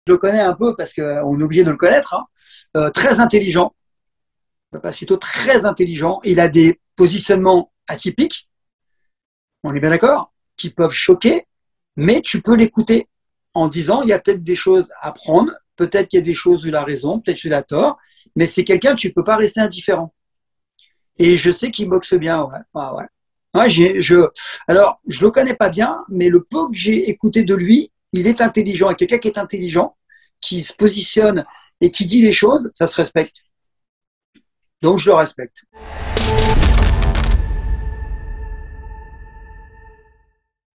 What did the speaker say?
je le connais un peu parce qu'on est obligé de le connaître, hein. Très intelligent, Papacito, très intelligent. Il a des positionnements atypiques, on est bien d'accord, qui peuvent choquer, mais tu peux l'écouter en disant il y a peut-être des choses à prendre, peut-être qu'il y a des choses où il a raison, peut-être qu'il a tort, mais c'est quelqu'un, tu ne peux pas rester indifférent. Et je sais qu'il boxe bien, ouais. Ah, ouais. Ouais, alors, je le connais pas bien, mais le peu que j'ai écouté de lui, il est intelligent. Et quelqu'un qui est intelligent, qui se positionne et qui dit les choses, ça se respecte. Donc, je le respecte.